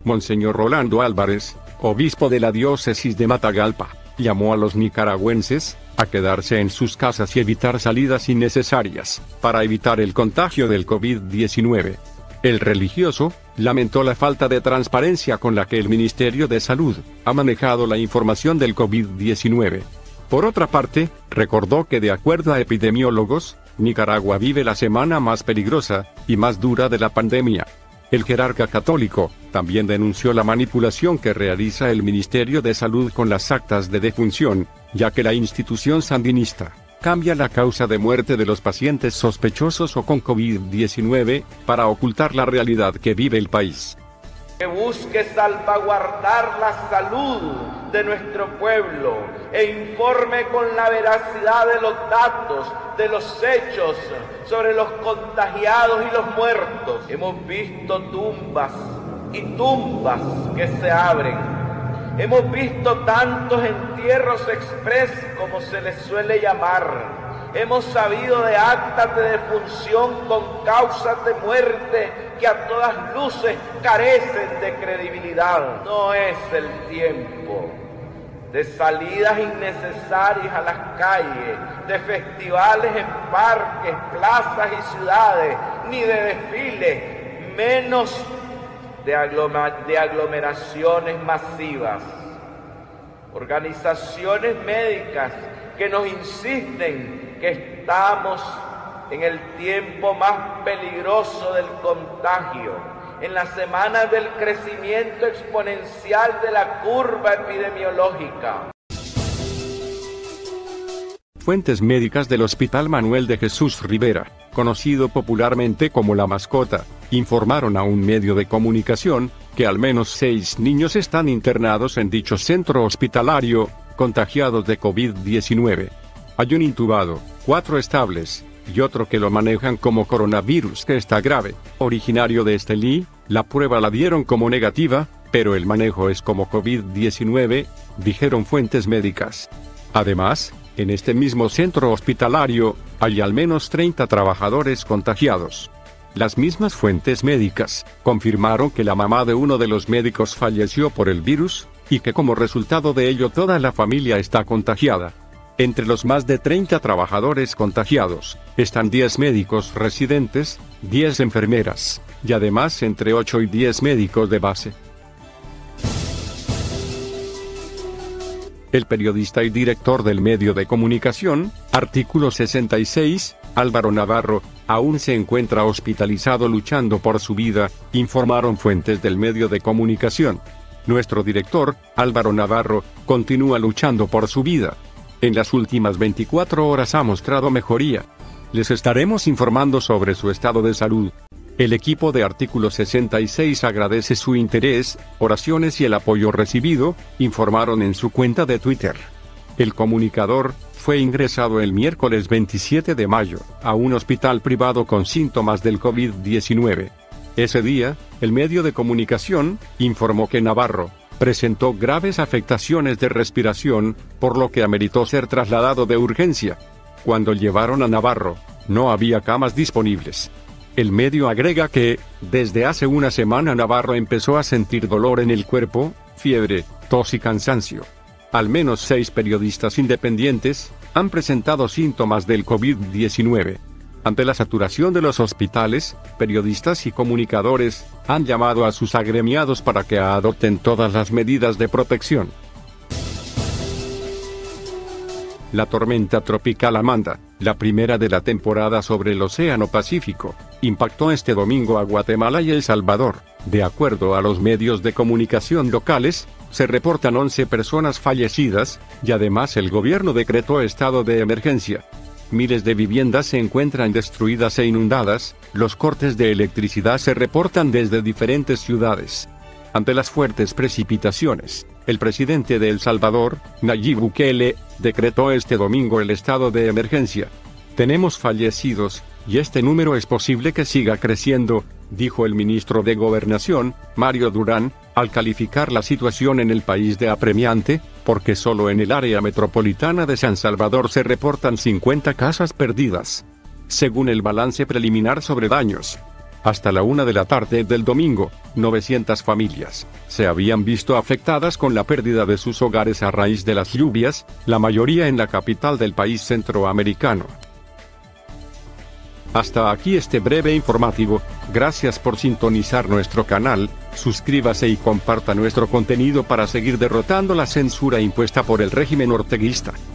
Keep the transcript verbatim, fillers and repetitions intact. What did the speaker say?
Monseñor Rolando Álvarez, obispo de la diócesis de Matagalpa, llamó a los nicaragüenses a quedarse en sus casas y evitar salidas innecesarias, para evitar el contagio del COVID diecinueve. El religioso lamentó la falta de transparencia con la que el Ministerio de Salud ha manejado la información del COVID diecinueve. Por otra parte, recordó que de acuerdo a epidemiólogos, Nicaragua vive la semana más peligrosa y más dura de la pandemia. El jerarca católico también denunció la manipulación que realiza el Ministerio de Salud con las actas de defunción, ya que la institución sandinista cambia la causa de muerte de los pacientes sospechosos o con COVID diecinueve para ocultar la realidad que vive el país. Que busque salvaguardar la salud de nuestro pueblo e informe con la veracidad de los datos, de los hechos sobre los contagiados y los muertos. Hemos visto tumbas y tumbas que se abren. Hemos visto tantos entierros express, como se les suele llamar. Hemos sabido de actas de defunción con causas de muerte que a todas luces carecen de credibilidad. No es el tiempo de salidas innecesarias a las calles, de festivales en parques, plazas y ciudades, ni de desfiles, menos de, aglom- de aglomeraciones masivas. Organizaciones médicas que nos insisten que estamos en el tiempo más peligroso del contagio, en las semanas del crecimiento exponencial de la curva epidemiológica. Fuentes médicas del Hospital Manuel de Jesús Rivera, conocido popularmente como La Mascota, informaron a un medio de comunicación que al menos seis niños están internados en dicho centro hospitalario, contagiados de COVID diecinueve. Hay un intubado, cuatro estables, y otro que lo manejan como coronavirus que está grave. Originario de Estelí, la prueba la dieron como negativa, pero el manejo es como COVID diecinueve, dijeron fuentes médicas. Además, en este mismo centro hospitalario, hay al menos treinta trabajadores contagiados. Las mismas fuentes médicas confirmaron que la mamá de uno de los médicos falleció por el virus, y que como resultado de ello toda la familia está contagiada. Entre los más de treinta trabajadores contagiados, están diez médicos residentes, diez enfermeras, y además entre ocho y diez médicos de base. El periodista y director del medio de comunicación, Artículo sesenta y seis, Álvaro Navarro, aún se encuentra hospitalizado luchando por su vida, informaron fuentes del medio de comunicación. Nuestro director, Álvaro Navarro, continúa luchando por su vida. En las últimas veinticuatro horas ha mostrado mejoría. Les estaremos informando sobre su estado de salud. El equipo de Artículo sesenta y seis agradece su interés, oraciones y el apoyo recibido, informaron en su cuenta de Twitter. El comunicador fue ingresado el miércoles veintisiete de mayo a un hospital privado con síntomas del COVID diecinueve. Ese día, el medio de comunicación informó que Navarro presentó graves afectaciones de respiración, por lo que ameritó ser trasladado de urgencia. Cuando llevaron a Navarro, no había camas disponibles. El medio agrega que, desde hace una semana Navarro empezó a sentir dolor en el cuerpo, fiebre, tos y cansancio. Al menos seis periodistas independientes han presentado síntomas del COVID diecinueve. Ante la saturación de los hospitales, periodistas y comunicadores han llamado a sus agremiados para que adopten todas las medidas de protección. La tormenta tropical Amanda, la primera de la temporada sobre el Océano Pacífico, impactó este domingo a Guatemala y El Salvador. De acuerdo a los medios de comunicación locales, se reportan once personas fallecidas, y además el gobierno decretó estado de emergencia. Miles de viviendas se encuentran destruidas e inundadas, los cortes de electricidad se reportan desde diferentes ciudades. Ante las fuertes precipitaciones, el presidente de El Salvador, Nayib Bukele, decretó este domingo el estado de emergencia. Tenemos fallecidos, y este número es posible que siga creciendo, dijo el ministro de Gobernación, Mario Durán, al calificar la situación en el país de apremiante, porque solo en el área metropolitana de San Salvador se reportan cincuenta casas perdidas. Según el balance preliminar sobre daños, Hasta la una de la tarde del domingo, novecientas familias se habían visto afectadas con la pérdida de sus hogares a raíz de las lluvias, la mayoría en la capital del país centroamericano. Hasta aquí este breve informativo. Gracias por sintonizar nuestro canal, suscríbase y comparta nuestro contenido para seguir derrotando la censura impuesta por el régimen orteguista.